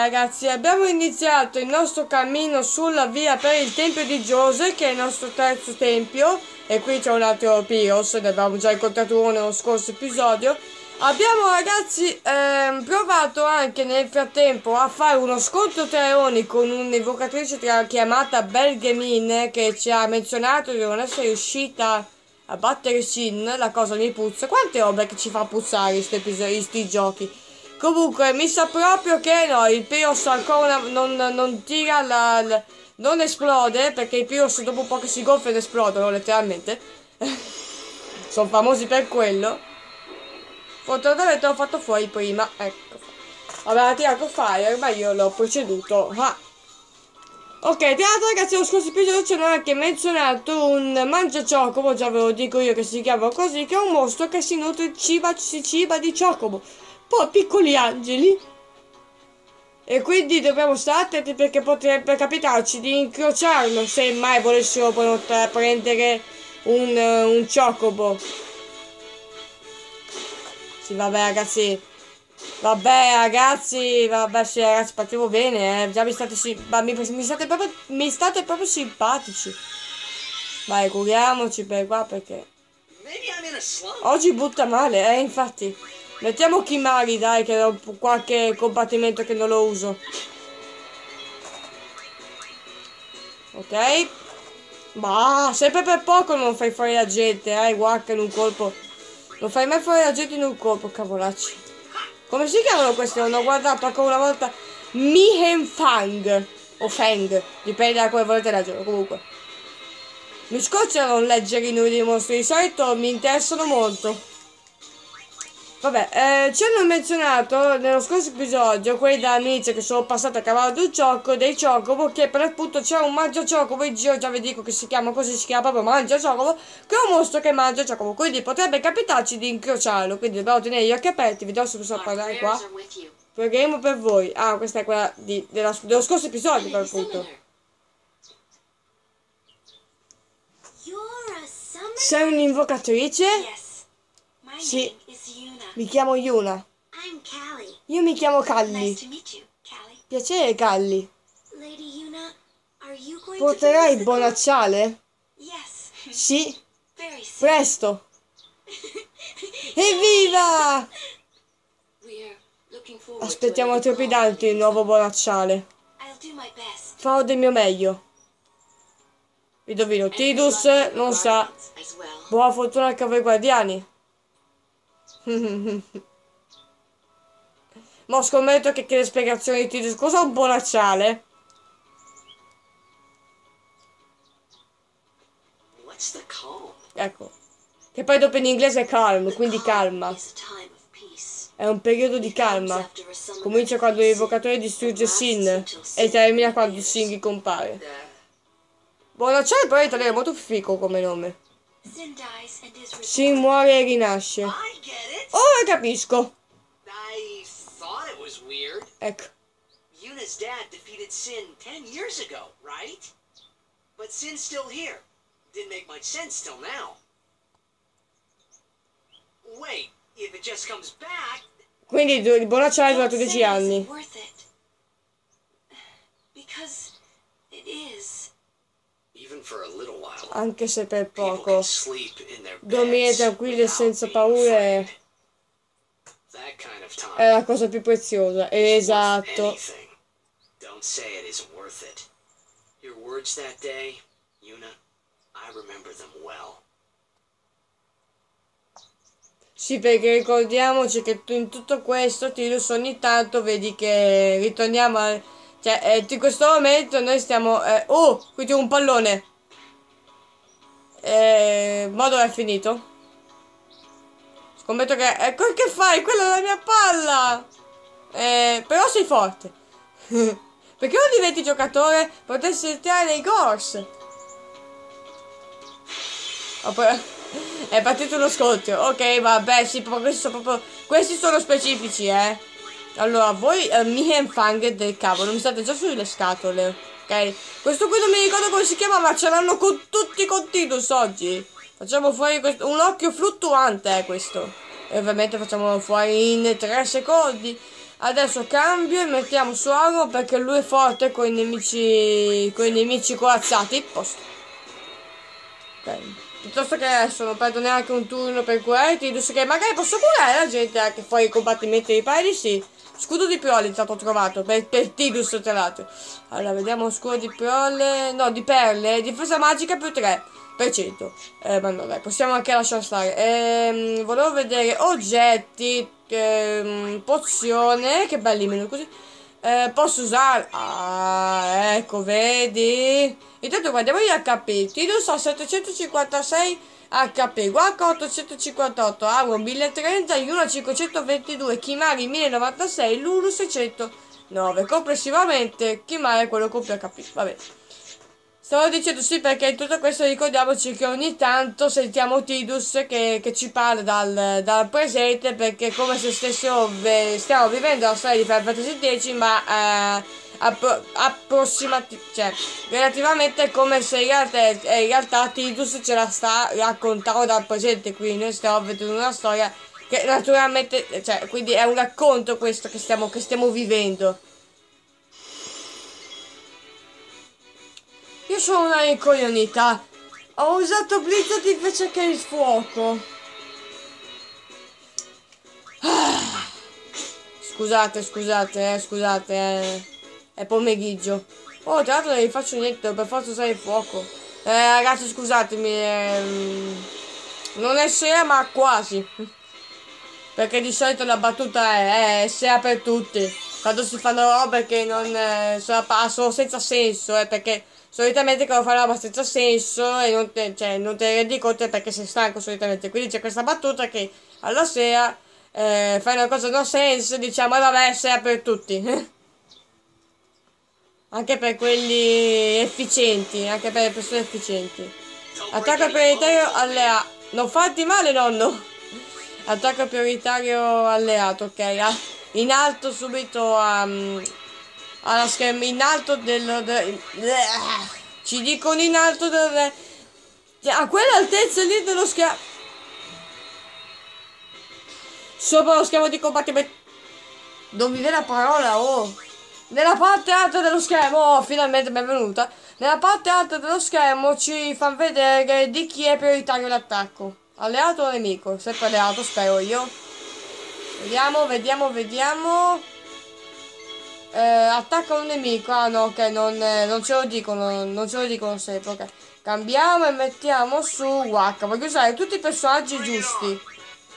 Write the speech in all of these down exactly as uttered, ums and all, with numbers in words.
ragazzi, abbiamo iniziato il nostro cammino sulla via per il tempio di Jose, che è il nostro terzo tempio, e qui c'è un altro Pyros, ne abbiamo già incontrato uno nello scorso episodio. Abbiamo, ragazzi, ehm, provato anche nel frattempo a fare uno scontro tra eoni con un'invocatrice chiamata Belgemin, che ci ha menzionato di non essere riuscita a battere Sin. La cosa mi puzza. Quante robe che ci fa puzzare questi giochi. Comunque mi sa proprio che no, il Pyros ancora non, non tira la, la... non esplode, perché i Pyros dopo un po' che si gonfiano esplodono letteralmente. Sono famosi per quello. Fortunatamente l'ho fatto fuori prima, ecco. Aveva tirato fire, ma io l'ho preceduto. Ah. Ok, tra l'altro, ragazzi, lo scorso episodio ci hanno anche menzionato un mangiaciocobo, già ve lo dico io che si chiama così, che è un mostro che si nutre, ciba, si ciba di ciocobo. Poi piccoli angeli. E quindi dobbiamo stare attenti, perché potrebbe capitarci di incrociarlo se mai volessero prendere un, un ciocobo. Sì, vabbè, ragazzi. Vabbè, ragazzi. Vabbè, sì, ragazzi, partiamo bene, eh. Già mi state, si mi, mi, state proprio, mi state proprio simpatici. Vai, curiamoci per qua, perché oggi butta male, eh, infatti. Mettiamo Kimari, dai, che ho qualche combattimento che non lo uso. Ok. Ma sempre per poco non fai fuori la gente, eh, guarda, in un colpo. Non fai mai fuori la gente in un colpo, cavolacci. Come si chiamano questi? Non ho guardato ancora una volta. Mihen Fang. O Fang. Dipende da come volete leggere, comunque. Mi scoccia non leggere i numeri dei mostri. Di solito mi interessano molto. Vabbè, eh, ci hanno menzionato nello scorso episodio quelli da amici che sono passati a cavallo del gioco, dei ciocobo, che per l'appunto c'è un mangia ciocobo in giro, già vi dico che si chiama così, si chiama proprio mangia ciocobo, che è un mostro che mangia ciocobo, quindi potrebbe capitarci di incrociarlo, quindi dobbiamo tenere gli occhi aperti. Vediamo se possiamo parlare qua. Pregheremo per voi. Ah, questa è quella di, della, dello scorso episodio, per l'appunto. Sei un'invocatrice? Sì. Mi chiamo Yuna. Io mi chiamo Calli. Piacere, Calli. Porterai Bonacciale? Sì. Presto. Evviva! Aspettiamo trepidanti il nuovo Bonacciale. Farò del mio meglio. Indovino, Tidus non sa. Buona fortuna anche a voi guardiani. Ma scommetto che, che le spiegazioni di Tidus, cosa è un Bonacciale? Ecco. Che poi dopo in inglese è calm, quindi calma. È un periodo di calma. Comincia quando l'evocatore distrugge Sin e termina quando Sin compare. Bonacciale però in italiano è molto fico come nome. Sin muore e rinasce. Ora capisco. Ecco. Yuna's dad defeated Sin ten years ago, right? But Sin's still here. Didn't make much sense till now. Wait, if it just comes back. Quindi il Bonacciale è durato dieci anni. Because it is. Even for a little while. Anche se per poco. Dormire tranquilli e senza paure è la cosa più preziosa. Esatto. Don't say it isn't worth it. Your words that day, Yuna, I remember them well. Sì, perché ricordiamoci che in tutto questo Tidus ogni tanto vedi che ritorniamo a... Cioè, eh, in questo momento noi stiamo... Eh, oh, qui c'è un pallone. Eh, ma dove è finito? Scommetto che... Eh, che fai? Quella è la mia palla! Eh, però sei forte. Perché non diventi giocatore? Potresti entrare nei Gors. Oh, poi... È partito lo scontro. Ok, vabbè, sì, questi sono proprio... Questi sono specifici, eh. Allora, voi, uh, Mihen Fang del cavolo, mi state già sulle scatole, ok? Questo qui non mi ricordo come si chiama, ma ce l'hanno con tutti con Tidus oggi. Facciamo fuori questo, un occhio fluttuante, eh, questo. E ovviamente facciamolo fuori in tre secondi. Adesso cambio e mettiamo su Arno perché lui è forte con i nemici, con i nemici corazzati. Posto. Ok. Piuttosto che adesso non perdo neanche un turno per curare Tidus, che magari posso curare la gente anche fuori i combattimenti dei pari, sì. Scudo di Prole è stato trovato, per, per Tidus tra l'altro. Allora, vediamo scudo di Prole, no, di perle, difesa magica più tre per cento. Eh, ma no, dai, possiamo anche lasciare stare. Ehm, volevo vedere oggetti, ehm, pozione, che belli meno così. Eh, posso usare... Ah, ecco, vedi? Intanto guardiamo gli H P. Tidus ha settecentocinquantasei H P, Waka ottocentocinquantotto, Auro mille trenta, Yuna cinquecentoventidue, Kimari mille novantasei, Lulu seicentonove. Complessivamente Kimari è quello con più H P. Vabbè. Stavo dicendo sì perché in tutto questo ricordiamoci che ogni tanto sentiamo Tidus che, che ci parla dal, dal presente, perché è come se stessimo, stiamo vivendo la storia di Final Fantasy dieci, ma eh, appro approssimati cioè relativamente è come se in realtà, in realtà Tidus ce la sta raccontando dal presente, quindi noi stiamo vedendo una storia che naturalmente, cioè, quindi è un racconto questo che stiamo, che stiamo vivendo. Io sono una incoglionita. Ho usato Blizzard invece che il fuoco. Ah. Scusate, scusate, eh, scusate, eh. È pomeriggio. Oh, tra l'altro non vi faccio niente, per forza usare il fuoco. Eh, ragazzi, scusatemi. Ehm, non è sera, ma quasi. Perché di solito la battuta è, è sera per tutti. Quando si fanno robe che non eh, sono, sono senza senso, eh, perché solitamente quando fai una roba senza senso e non te, cioè, non te ne rendi conto perché sei stanco solitamente. Quindi c'è questa battuta che alla sera eh, fai una cosa non senso, diciamo, vabbè, è sera per tutti. Anche per quelli efficienti, anche per le persone efficienti. Attacco prioritario alleato. Non farti male, nonno. Attacco prioritario alleato, ok. Ah, in alto subito um, alla scherma, in alto del, del, del... Ci dicono in alto del... A quell'altezza lì dello schermo. Sopra lo schermo di combattimento. Non mi viene la parola, oh. Nella parte alta dello schermo, oh, finalmente benvenuta. Nella parte alta dello schermo ci fa vedere di chi è prioritario l'attacco. Alleato o nemico? Sempre alleato, spero io. Vediamo, vediamo, vediamo. Eh, attacca un nemico. Ah no, ok, non, eh, non ce lo dicono, non ce lo dicono sempre, ok. Cambiamo e mettiamo su Waka. Voglio usare tutti i personaggi giusti.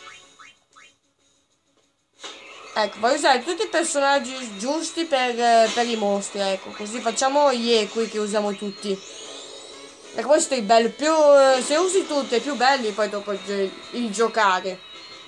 Ecco, voglio usare tutti i personaggi giusti per, per i mostri, ecco, così facciamo gli equi che usiamo tutti. E questo è il bello, più se usi tutti è più belli poi dopo il, il giocare.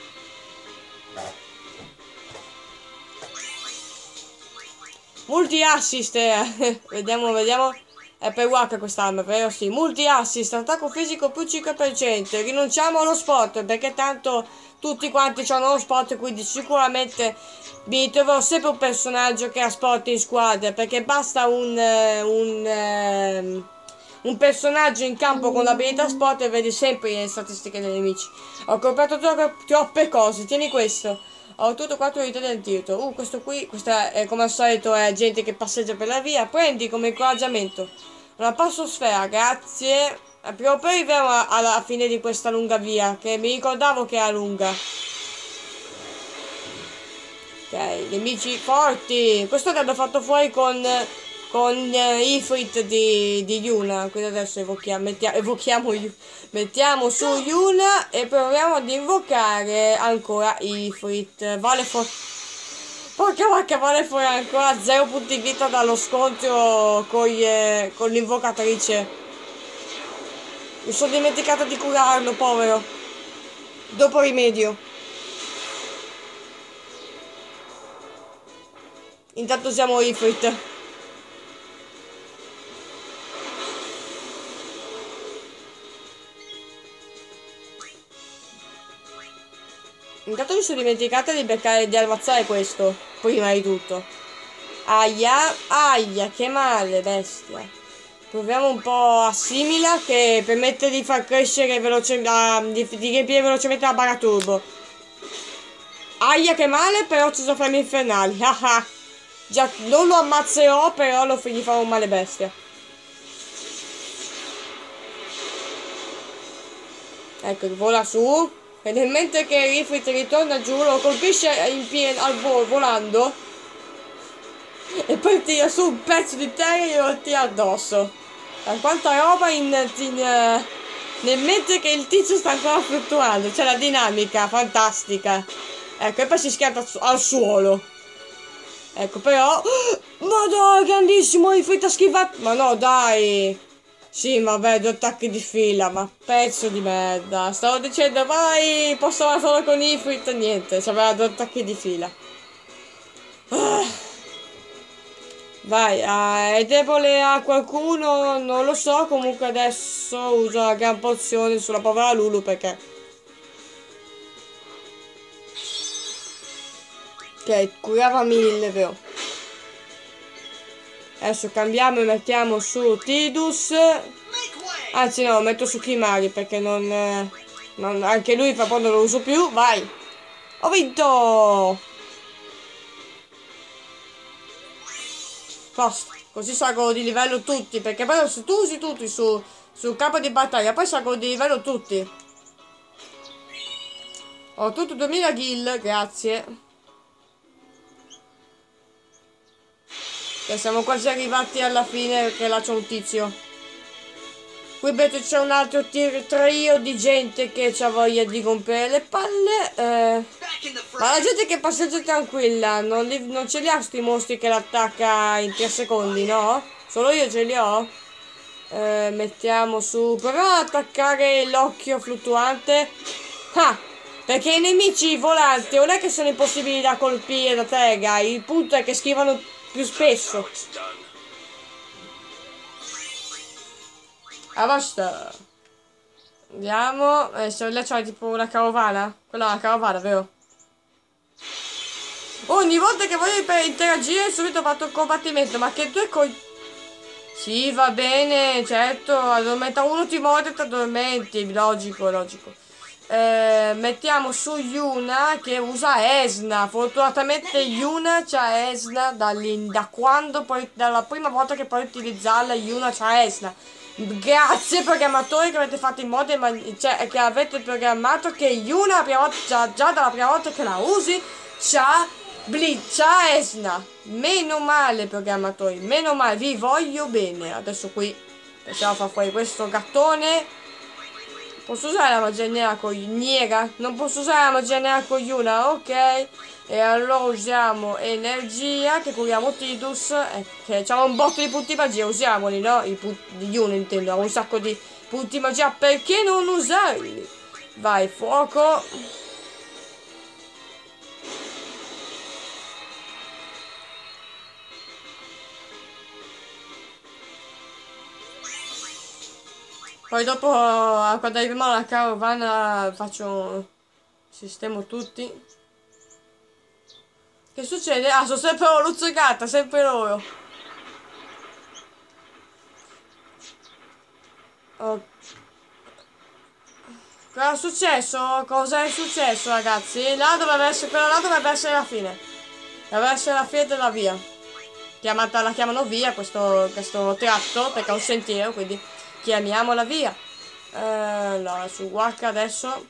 Multi assist, eh. vediamo, vediamo. È per Waka quest'arma, vero? Sì, multi assist, attacco fisico più cinque per cento. Rinunciamo allo spot perché tanto tutti quanti hanno lo spot, quindi sicuramente mi troverò sempre un personaggio che ha spot in squadra, perché basta un, un, um, un personaggio in campo con l'abilità spot e vedi sempre le statistiche dei nemici. Ho comprato tro troppe cose, tieni questo. Ho tutto quattro unità del tiro. Uh, questo qui, questa è come al solito è gente che passeggia per la via. Prendi come incoraggiamento una passosfera, grazie. Prima o poi arriviamo alla fine di questa lunga via, che mi ricordavo che era lunga. Ok, nemici forti. Questo l'abbiamo fatto fuori con, con uh, Ifrit di, di Yuna. Quindi adesso evochiamo, mettiamo, evochiamo, mettiamo su Yuna e proviamo ad invocare ancora Ifrit. Vale fuori. Porca vacca, vale fuori ancora zero punti vita dallo scontro con, eh, con l'invocatrice. Mi sono dimenticata di curarlo, povero. Dopo rimedio. Intanto usiamo Ifrit. Intanto mi sono dimenticata di beccare, di ammazzare questo, prima di tutto. Aia, aia, che male, bestia. Proviamo un po' a Simila, che permette di far crescere velocemente, uh, di, di riempire velocemente la barra turbo. Aia che male, però ci sono flammi infernali. Haha. Già, non lo ammazzerò, però lo gli farò un male bestia. Ecco, vola su. E nel mentre che Ifrit ritorna giù, lo colpisce in pieno al volo, volando. E poi tira su un pezzo di terra e lo tira addosso. Ma quanta roba in, in uh, nel mentre che il tizio sta ancora fluttuando. C'è la dinamica fantastica. Ecco, e poi si schianta al suolo. Ecco, però... Ma dai, grandissimo, Ifrit ha schivato... Ma no, dai... Sì, vabbè, due attacchi di fila, ma pezzo di merda. Stavo dicendo, vai, posso fare solo con Ifrit, niente, c'aveva due attacchi di fila. Ah. Vai, ah, è debole a qualcuno? Non lo so, comunque adesso uso la gran pozione sulla povera Lulu perché... Ok, curava mille, vero? Adesso cambiamo e mettiamo su Tidus. Anzi no, metto su Kimari perché non, eh, non... Anche lui fa quando lo uso più. Vai! Ho vinto! Basta. Così salgo di livello tutti. Perché poi se tu usi tutti su, sul campo di battaglia, poi salgo di livello tutti. Ho tutto duemila gil, grazie. E siamo quasi arrivati alla fine perché là c'è un tizio. Qui invece c'è un altro trio di gente che ha voglia di rompere le palle. Eh. Ma la gente che passeggia tranquilla, non, li, non ce li ha sti mostri che l'attacca in tre secondi, no? Solo io ce li ho. Eh, mettiamo su... Proviamo ad attaccare l'occhio fluttuante. Ah! Perché i nemici volanti non è che sono impossibili da colpire da terra. Il punto è che schivano più spesso. Ah, basta. Andiamo. Eh, se lei c'ha tipo una carovana. Quella è una carovana, vero? Ogni volta che voglio interagire subito fatto il combattimento. Ma che due coi... Sì, va bene, certo. Addormenta uno, ti muore e ti addormenti. Logico, logico. Eh, mettiamo su Yuna che usa Esna. Fortunatamente Yuna c'ha Esna da quando poi, dalla prima volta che puoi utilizzarla, Yuna c'ha Esna. Grazie programmatori che avete fatto in modo cioè, che avete programmato che Yuna la prima volta, già, già dalla prima volta che la usi c'ha Blitz, c'ha Esna. Meno male programmatori, meno male, vi voglio bene. Adesso qui possiamo far fuori questo gattone. Posso usare la magia nera con Niera? Non posso usare la magia nera con Yuna, ok. E allora usiamo energia, che curiamo Tidus. E che c'ha un botto di punti magia, usiamoli, no? I punti di Yuna intendo, ha un sacco di punti magia, perché non usarli? Vai, fuoco. Poi dopo, quando arriviamo alla carovana, faccio... sistemo tutti. Che succede? Ah, sono sempre luzzicata, sempre loro. Oh. Cosa è successo? Cosa è successo, ragazzi? Là dovrebbe essere, quella là dovrebbe essere la fine. Dovrebbe essere la fine della via. Chiamata, la chiamano via, questo, questo tratto, perché è un sentiero, quindi... chiamiamola via. Eh, allora, su Waka adesso.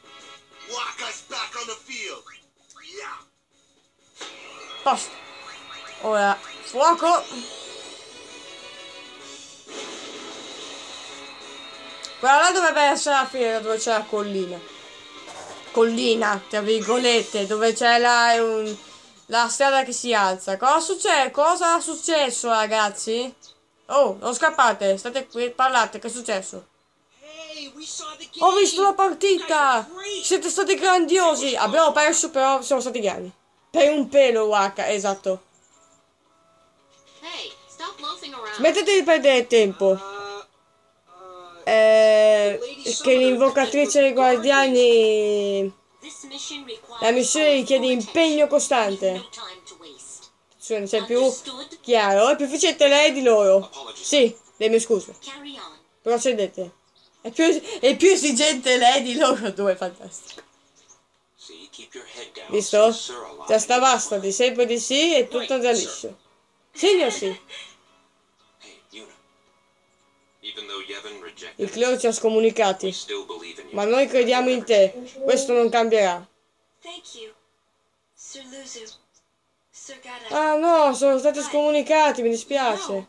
Posto. Ora, fuoco. Quella là dovrebbe essere la fine, dove c'è la collina. Collina, tra virgolette, dove c'è la, un, la strada che si alza. Cosa succede? Cosa è successo, ragazzi? Oh, non scappate, state qui, parlate, che è successo? Ho visto la partita! Siete stati grandiosi! Abbiamo perso, però siamo stati grandi. Per un pelo, Waka, esatto. Smettete di perdere tempo. Eh, che l'invocatrice dei guardiani... La missione richiede impegno costante. C'è più chiaro, è più efficiente lei di loro. Sì, le mie scuse. Procedete. È più, è più esigente lei di loro due, fantastico. Visto? Testa bassa, di sempre di sì e tutto andrà liscio. Signor sì. Il Cleo ci ha scomunicati, ma noi crediamo in te. Questo non cambierà. Ah no, sono stati scomunicati, mi dispiace.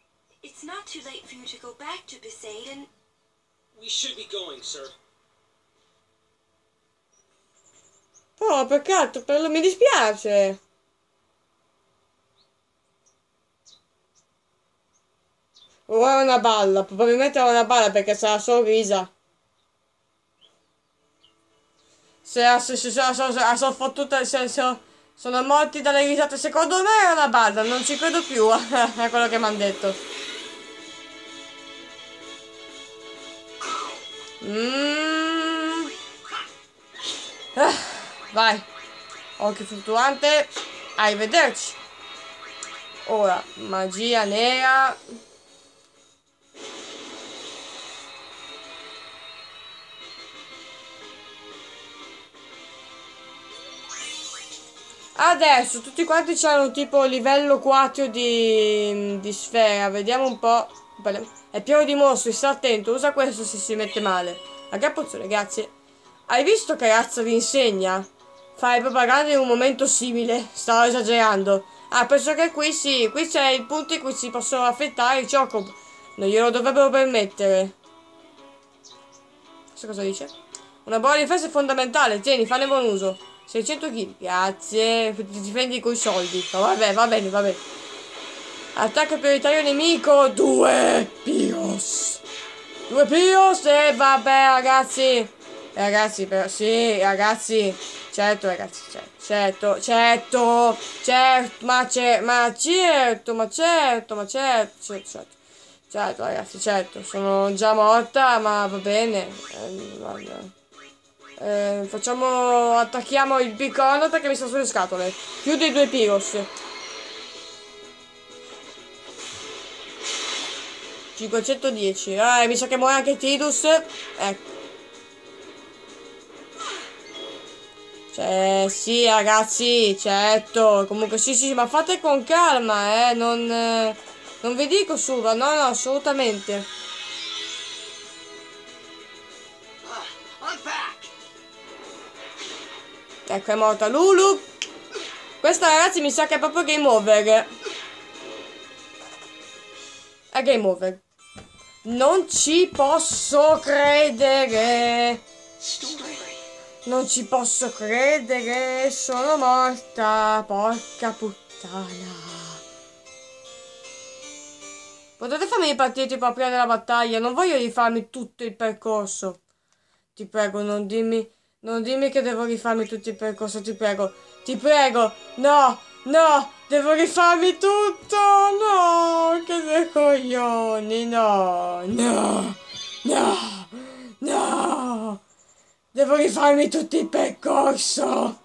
Oh, peccato, per... mi dispiace. O è una balla, probabilmente è una balla perché sarà solo grisa. Se, se, se, se, se, se sono fottute, se, se sono morti dalle risate, secondo me è una balla, non ci credo più a quello che mi hanno detto. Mm. Ah, vai, occhio fluttuante, arrivederci. Ora, magia nera. Adesso tutti quanti hanno tipo livello quattro di, di sfera. Vediamo un po'. È pieno di mostri, sta attento. Usa questo se si mette male. Aggrappazione, grazie. Hai visto che razza vi insegna? Fai propaganda in un momento simile. Stavo esagerando. Ah, penso che qui sì. Qui c'è il punto in cui si possono affettare i Chocobo. Non glielo dovrebbero permettere. Questo cosa dice? Una buona difesa è fondamentale. Tieni, fanne buon uso. seicento chili, grazie. Ti difendi coi soldi. Ma vabbè, va bene, va bene. Attacco prioritario nemico. Due Pios. Due Pios. E vabbè, ragazzi. Ragazzi, però, sì, ragazzi. Certo, ragazzi, certo, certo, certo, certo, ma c'è, ma certo, ma certo, ma certo, certo, certo. Certo, ragazzi, certo. Sono già morta, ma va bene. Eh, guarda. Eh, facciamo, attacchiamo il piccolo perché mi sta sulle scatole. Più dei due Pyros. cinquecentodieci. Eh, mi sa che muore anche Tidus. Ecco. Cioè, sì, ragazzi, certo. Comunque, sì, sì, ma fate con calma, eh. Non, eh, non vi dico suba, no, no, assolutamente. Ecco, è morta Lulu. Questa, ragazzi, mi sa che è proprio game over. È game over. Non ci posso credere. Non ci posso credere. Sono morta. Porca puttana. Potete farmi ripartire tipo a aprire la battaglia? Non voglio rifarmi tutto il percorso. Ti prego, non dimmi... Non dimmi che devo rifarmi tutto il percorso, ti prego. Ti prego. No, no, devo rifarmi tutto. No, che dei coglioni. No, no, no, no. Devo rifarmi tutto il percorso.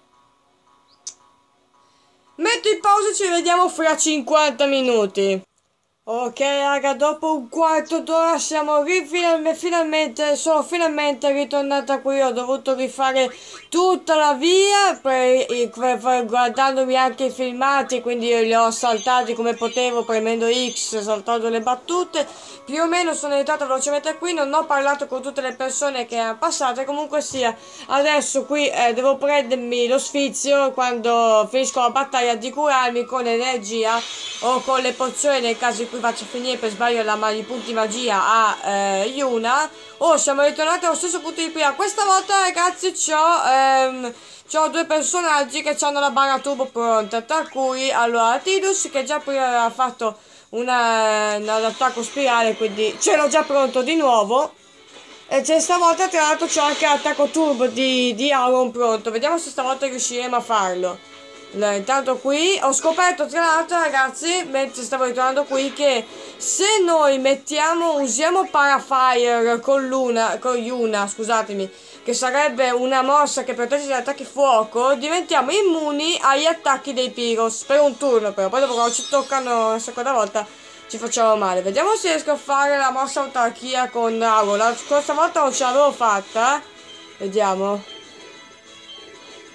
Metto in pausa e ci vediamo fra cinquanta minuti. Ok raga, dopo un quarto d'ora siamo finalmente, finalmente, sono finalmente ritornata qui, ho dovuto rifare tutta la via, per, per, guardandomi anche i filmati, quindi io li ho saltati come potevo, premendo X, saltando le battute, più o meno sono entrata velocemente qui, non ho parlato con tutte le persone che erano passate, comunque sia, adesso qui eh, devo prendermi lo sfizio quando finisco la battaglia di curarmi con energia o con le pozioni nel caso in cui faccio finire per sbaglio la, i punti magia a eh, Yuna. Oh, siamo ritornati allo stesso punto di prima. Questa volta ragazzi c'ho ehm, c'ho due personaggi che hanno la barra turbo pronta, tra cui allora Tidus che già prima aveva fatto una, un attacco spirale, quindi ce l'ho già pronto di nuovo. E c'è stavolta tra l'altro c'ho anche l'attacco turbo di, di Auron pronto. Vediamo se stavolta riusciremo a farlo. Intanto qui ho scoperto tra l'altro ragazzi, mentre stavo ritornando qui, che se noi mettiamo, usiamo Parafire con Luna, con Yuna, scusatemi, che sarebbe una mossa che protegge gli attacchi fuoco, diventiamo immuni agli attacchi dei Pyros per un turno, però poi dopo quando ci toccano la seconda volta ci facciamo male. Vediamo se riesco a fare la mossa autarchia con Auro. La scorsa volta non ce l'avevo fatta, vediamo.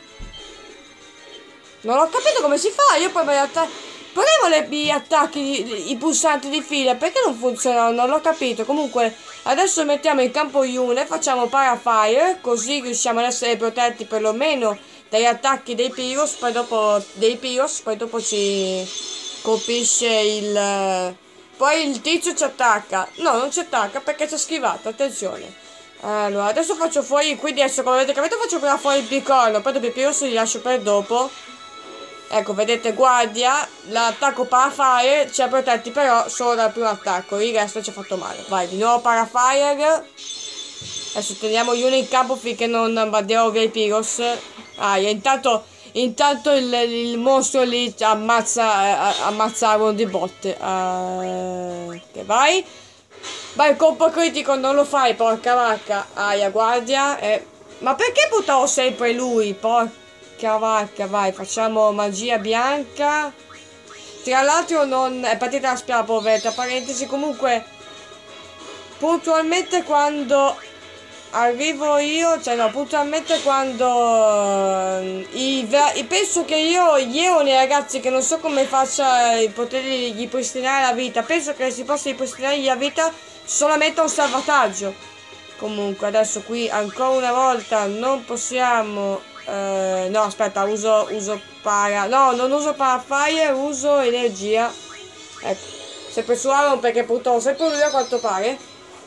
Non ho capito come si fa. Io poi in realtà proviamo le, gli attacchi, i pulsanti di fila. Perché non funzionano? Non l'ho capito. Comunque, adesso mettiamo in campo Yune, facciamo Parafire, così riusciamo ad essere protetti perlomeno dagli attacchi dei Pyros. Poi dopo dei Pyros, poi dopo ci colpisce il... Poi il tizio ci attacca. No, non ci attacca perché ci ha schivato, attenzione. Allora, adesso faccio fuori, quindi adesso come avete capito faccio prima fuori il piccolo, poi dopo i Pyros li lascio per dopo. Ecco, vedete, guardia, l'attacco Parafire ci ha protetti però solo dal primo attacco, il resto ci ha fatto male. Vai, di nuovo Parafire. Adesso teniamo Yune in campo finché non mandiamo via i Pyros. Ah, e intanto, intanto il, il mostro lì ammazza, eh, ammazza Aaron di botte. Uh, che vai. Vai, il colpo critico non lo fai, porca vacca. Aia, guardia. Eh. Ma perché buttavo sempre lui? Porca vacca, vai, facciamo magia bianca. Tra l'altro non... È partita la spia, poveretta, parentesi. Comunque, puntualmente quando arrivo io, cioè no, puntualmente quando... I, i, penso che io, gli eoni ragazzi, che non so come faccia i poteri di ripristinare la vita. Penso che si possa ripristinare la vita solamente un salvataggio. Comunque adesso qui ancora una volta non possiamo eh, no aspetta, uso uso para no non uso Parafire, uso energia. Ecco, sempre su Aaron perché purtroppo sempre lui a quanto pare.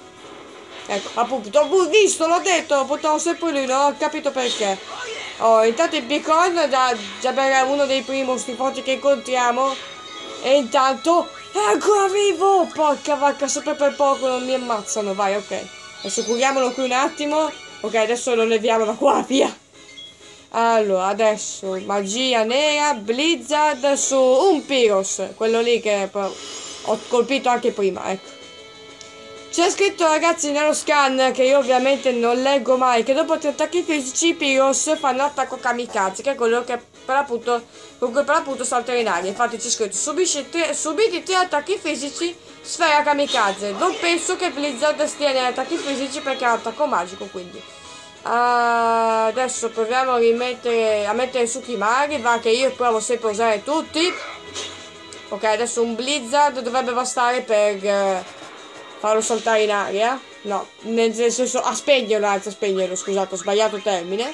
Ecco, appunto, ho visto, l'ho detto, purtroppo sempre lui, non ho capito perché. Oh, intanto il Bicorn già, già per uno dei primi mostri forti che incontriamo. E intanto è ancora vivo! Porca vacca, sempre per poco non mi ammazzano. Vai, ok. Adesso curiamolo qui un attimo. Ok, adesso lo leviamo da qua, via. Allora, adesso magia nera, Blizzard su un Pyros. Quello lì che ho colpito anche prima, ecco. C'è scritto ragazzi nello scan, che io ovviamente non leggo mai, che dopo tre attacchi fisici i Pyros fanno attacco kamikaze, che è quello che per appunto, con cui per appunto saltano in aria. Infatti c'è scritto subisci tre, subiti tre attacchi fisici, sfera kamikaze. Non penso che Blizzard stia negli attacchi fisici perché è un attacco magico, quindi. Uh, adesso proviamo a rimettere, a mettere su Kimari, va che io provo sempre a usare tutti. Ok, adesso un Blizzard dovrebbe bastare per... Uh, farlo saltare in aria. No, nel senso a spegnerlo, anzi a spegnerlo, scusate, ho sbagliato termine.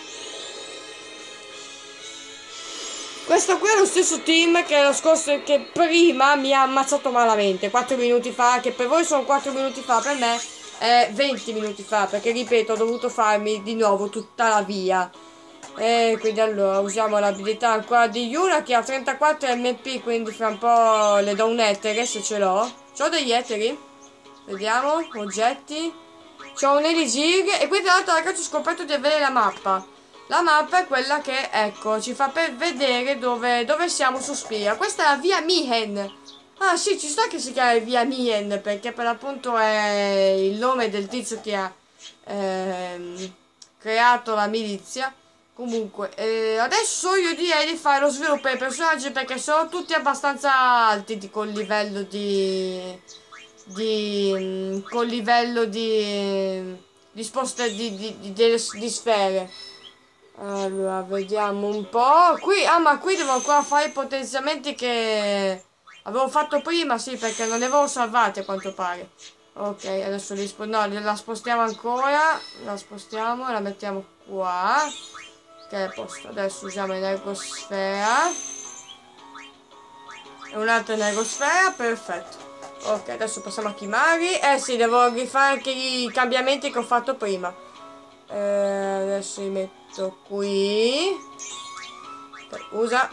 Questo qui è lo stesso team che lo scorso, che prima mi ha ammazzato malamente quattro minuti fa, che per voi sono quattro minuti fa, per me è venti minuti fa, perché ripeto ho dovuto farmi di nuovo tutta la via. E quindi allora usiamo l'abilità ancora di Yuna che ha trentaquattro M P, quindi fra un po' le do un etere se ce l'ho. C'ho degli eteri? Vediamo, oggetti. C'ho un elisir e qui tra l'altro ragazzi ho scoperto di avere la mappa. La mappa è quella che, ecco, ci fa per vedere dove, dove siamo su Spira. Questa è la via Mihen. Ah sì, ci sta che si chiama via Mihen, perché per l'appunto è il nome del tizio che ha ehm, creato la milizia. Comunque, eh, adesso io direi di fare lo sviluppo dei personaggi perché sono tutti abbastanza alti di, col livello di... di col livello di di sposta di, di, di, di, di sfere. Allora vediamo un po' qui. Ah, ma qui devo ancora fare i potenziamenti che avevo fatto prima, sì, perché non li avevo salvati a quanto pare. Ok, adesso li spo no, la spostiamo ancora, la spostiamo e la mettiamo qua, che è posto. Adesso usiamo energosfera e un'altra energosfera, perfetto. Ok, adesso passiamo a Kimari. Eh sì, devo rifare anche i cambiamenti che ho fatto prima. Eh, adesso li metto qui. Okay, usa.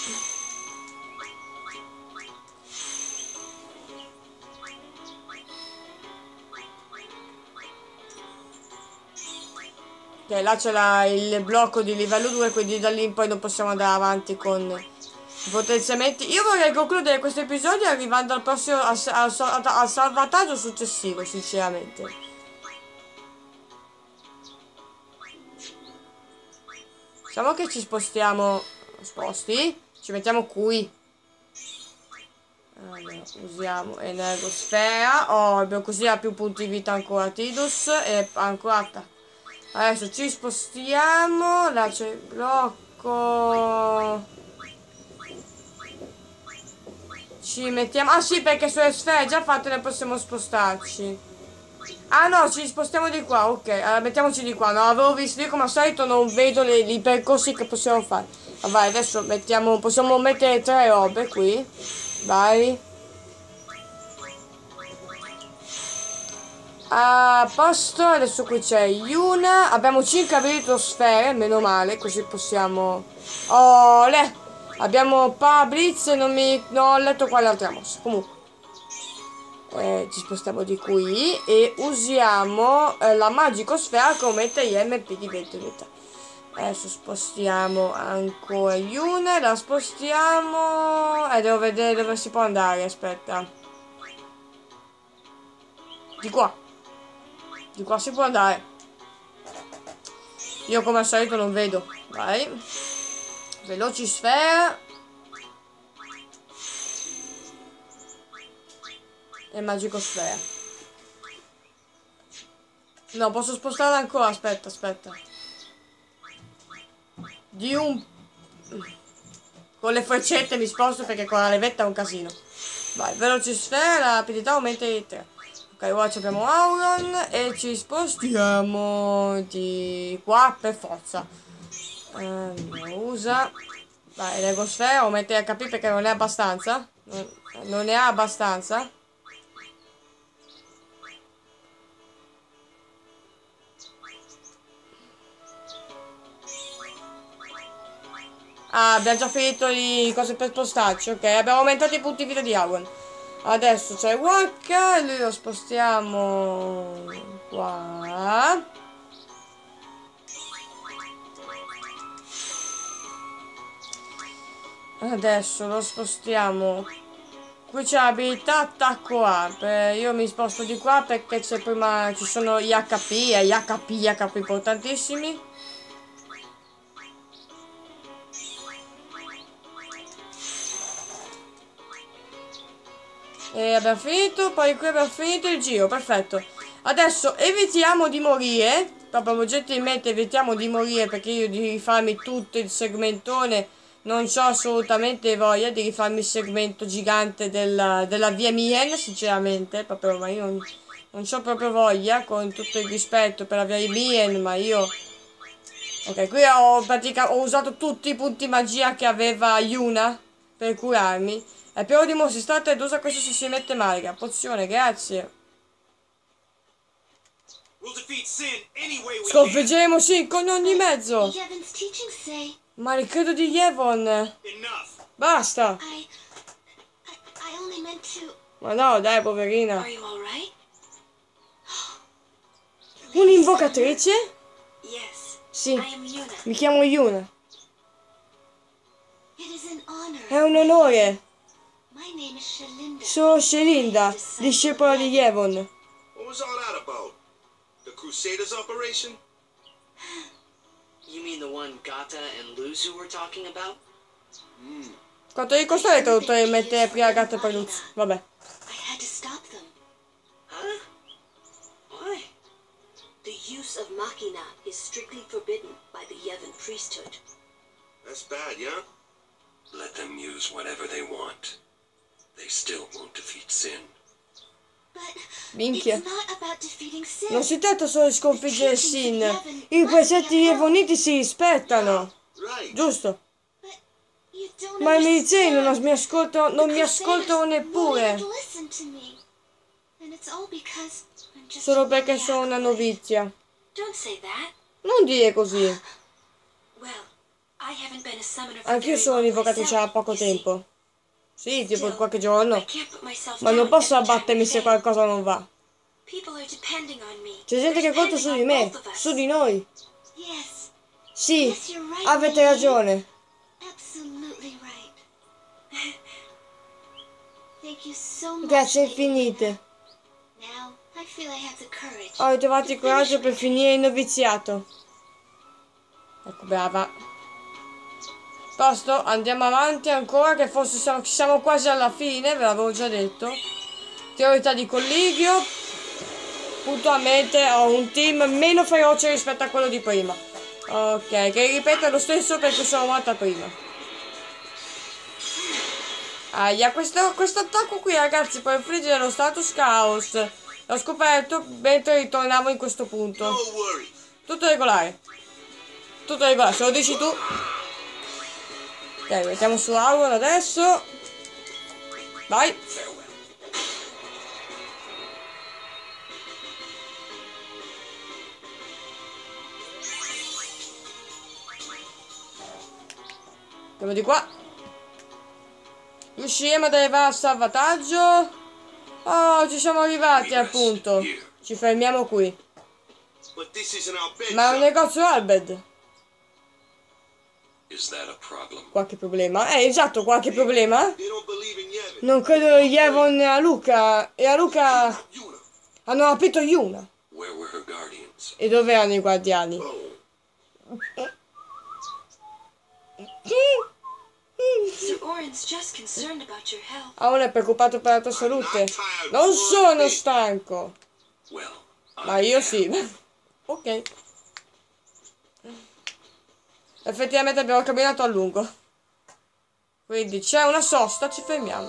Ok, là c'è il blocco di livello due, quindi da lì in poi non possiamo andare avanti con... potenziamenti. Io vorrei concludere questo episodio arrivando al prossimo al, al, al salvataggio successivo, sinceramente. Diciamo che ci spostiamo sposti, ci mettiamo qui. Allora, usiamo energosfera. Oh, abbiamo così ha più punti vita ancora Tidus e ancora. Adesso ci spostiamo, là c'è il blocco. Ci mettiamo... Ah sì, perché sulle sfere già fatte ne possiamo spostarci. Ah no, ci spostiamo di qua, ok. Allora mettiamoci di qua. No, avevo visto, io come al solito non vedo le, i percorsi che possiamo fare. Ah, vai, adesso mettiamo... Possiamo mettere tre robe qui. Vai. A posto, adesso qui c'è Yuna. Abbiamo cinque abilitosfere, meno male, così possiamo... Oh, le... Abbiamo Pablitz, non mi... Non ho letto quale altra mossa. Comunque. Eh, ci spostiamo di qui e usiamo eh, la magicosfera come mette gli M P di venti unità. Adesso spostiamo ancora Yuna, la spostiamo... Eh, devo vedere dove si può andare, aspetta. Di qua. Di qua si può andare. Io come al solito non vedo. Vai. Velocisfera. E magicosfera. No, posso spostarla ancora. Aspetta, aspetta. Di un... Con le freccette mi sposto perché con la levetta è un casino. Vai, velocisfera, la rapidità aumenta di tre. Ok, ora abbiamo Auron e ci spostiamo di qua per forza. Eh, usa. Vai, l'egosfera aumenta H P perché non ne ha abbastanza. Non, non ne ha abbastanza. Ah, abbiamo già finito di cose per spostarci, ok. Abbiamo aumentato i punti vita di Auron. Adesso c'è Waka, lui lo spostiamo qua. Adesso lo spostiamo. Qui c'è l'abilità attacco up. Io mi sposto di qua perché c'è prima ci sono gli H P e gli H P, gli H P importantissimi. E abbiamo finito, poi qui abbiamo finito il giro, perfetto. Adesso evitiamo di morire, proprio oggettivamente evitiamo di morire perché io di rifarmi tutto il segmentone non ho assolutamente voglia di rifarmi il segmento gigante della, della via Mien, sinceramente, proprio, ma io non, non ho proprio voglia, con tutto il rispetto per la via Mien, ma io... Ok, qui ho, pratica, ho usato tutti i punti magia che aveva Yuna per curarmi. È pieno di mostri, state ed usa questo se si mette male. Pozione, grazie. Sconfiggeremo Sin con ogni mezzo. Ma il credo di Yevon. Basta. Ma no, dai, poverina. Un'invocatrice? Sì, mi chiamo Yuna. È un onore. Sono Shelinda, discepola di Yevon. What was all that about? The Crusaders operation? You mean the one Gata and Luzu were talking about? Hmm. Quanto gli costa il traduttore mettere prima Gata per Luz? Vabbè. I had to stop them. Huh? Why? The use of Machina is strictly forbidden by the Yevon priesthood. That's bad, yeah? Let them use whatever they want. They still won't defeat Sin. Minchia. Non si tratta solo di sconfiggere Sin. I precetti yevoniti si rispettano. Giusto? Ma i miliziani non mi ascoltano, non mi ascoltano neppure. Solo perché sono una novizia. Non dire così. Anch'io sono un'invocatrice da poco tempo. Sì, tipo qualche giorno. Ma non posso abbattermi se qualcosa non va. C'è gente che conta su di me, su di noi. Sì, avete ragione. Grazie infinite. Ho ritrovato il coraggio per finire il noviziato. Ecco, brava. Posto, andiamo avanti ancora che forse siamo, siamo quasi alla fine, ve l'avevo già detto. Teoria di collegio. Puntualmente ho un team meno feroce rispetto a quello di prima. Ok, che ripeto è lo stesso perché sono morta prima. Aia, questo, questo attacco qui, ragazzi, può infliggere lo status caos. L'ho scoperto mentre ritornavo in questo punto. No worry. Tutto regolare. Tutto regolare, se lo dici tu. Ok, mettiamo su Auron adesso. Vai. Andiamo di qua. Riusciremo ad arrivare al salvataggio. Oh, ci siamo arrivati appunto. Ci fermiamo qui. But this isn't our bed Ma è un shop. negozio Albed. Is that a problem? Qualche problema? Eh, esatto, qualche problema? They don't believe in Yevon. Non credo Yevon e a Luca. E a Luca Yuna. hanno rapito Yuna. Where were her guardians? E dove erano i guardiani? Oh. Sir Orin's just concerned about your health. Ah, uno è preoccupato per la tua salute. Non sono stanco. Well, Ma io sì. Ok. Effettivamente abbiamo camminato a lungo. Quindi c'è una sosta, ci fermiamo.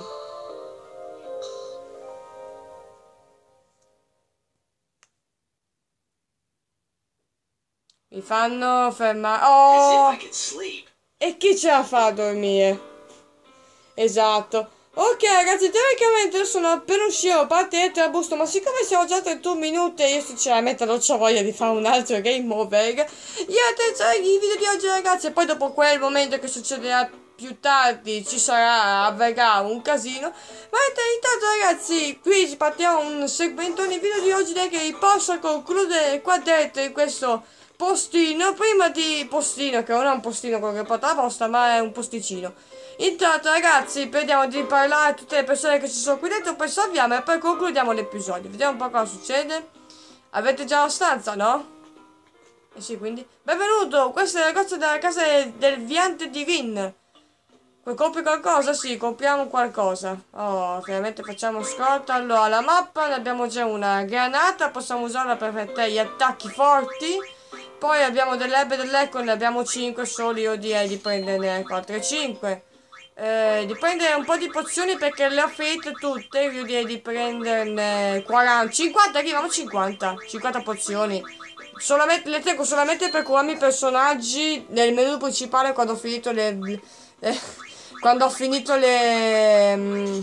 Mi fanno fermare. As Oh! if I could sleep. E chi ce la fa a dormire? Esatto. Ok ragazzi, teoricamente io sono appena uscito a parte il busto, ma siccome siamo già a trentuno minuti e io sinceramente non ho voglia di fare un altro game over, io attenzione il video di oggi ragazzi, e poi dopo quel momento che succederà più tardi ci sarà, avverrà un casino. Ma intanto ragazzi, qui ci partiamo un segmento nel video di oggi che vi posso concludere qua dentro in questo postino, prima di postino, che non è un postino quello che porta la posta, ma è un posticino. Intanto ragazzi, vediamo di parlare a tutte le persone che ci sono qui dentro, poi salviamo e poi concludiamo l'episodio. Vediamo un po' cosa succede. Avete già la stanza, no? Eh sì, quindi. Benvenuto, questo è il negozio della casa del Viante di Rin. Puoi compri qualcosa? Sì, compriamo qualcosa. Oh, ovviamente facciamo scorta. Allora, la mappa, ne abbiamo già una. Granata, possiamo usarla per mettere gli attacchi forti. Poi abbiamo delle erbe dell'eco, ne abbiamo cinque soli, io direi di prenderne altre cinque. Eh, di prendere un po' di pozioni perché le ho finite tutte, io direi di prenderne quaranta, cinquanta, arriviamo a cinquanta, cinquanta pozioni. Solamente, le tengo solamente per curarmi i personaggi nel menu principale quando ho finito le... le quando ho finito le...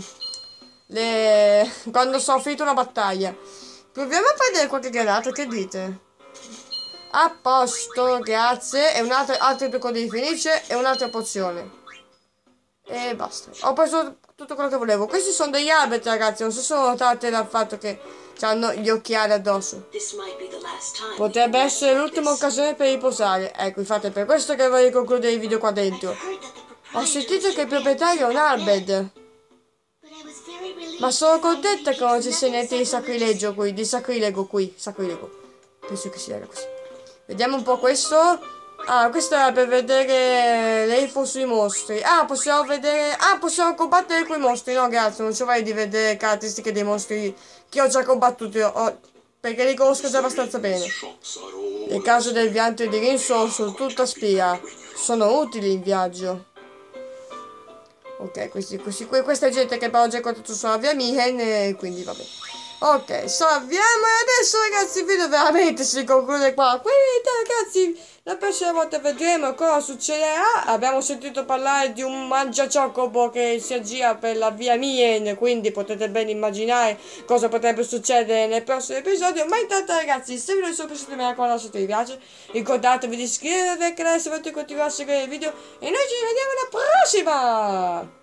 le... quando sono finito una battaglia. Proviamo a prendere qualche granata, che dite? A posto, grazie. E un'altra, altre due code di finice e un'altra pozione. E basta. Ho preso tutto quello che volevo. Questi sono degli arbitri, ragazzi. Non so se notate dal fatto che hanno gli occhiali addosso. This might be the last time. Potrebbe essere l'ultima occasione per riposare. Ecco, infatti è per questo che voglio concludere il video qua dentro. Heard that the Ho proprietor sentito was che il your proprietario è un Albed. But I was very relieved Ma sono to find contenta he che non keeps ci sia niente di nothing sacrilegious. sacrilegio qui. Di sacrilego qui. Sacrilego. Penso che sia così. Vediamo un po' questo. Ah, questo era per vedere le info sui mostri. Ah, possiamo vedere... Ah, possiamo combattere quei mostri. No, grazie, non ci voglio di vedere caratteristiche dei mostri che ho già combattuto. Ho... Perché li conosco già abbastanza bene. Le case del Viante di Rin sono su tutta spia. Sono utili in viaggio. Ok, questi, questi, questa è gente che però ho già incontrato sulla via Mihen e quindi vabbè. Ok, salviamo e adesso ragazzi il video veramente si conclude qua. Quindi ragazzi, la prossima volta vedremo cosa succederà. Abbiamo sentito parlare di un mangiaciocobo che si aggira per la via Mien, quindi potete ben immaginare cosa potrebbe succedere nel prossimo episodio. Ma intanto ragazzi, se vi non sono piaciuti mi raccomando lasciate mi piace, ricordatevi di iscrivervi al canale se volete continuare a seguire il video e noi ci vediamo alla prossima.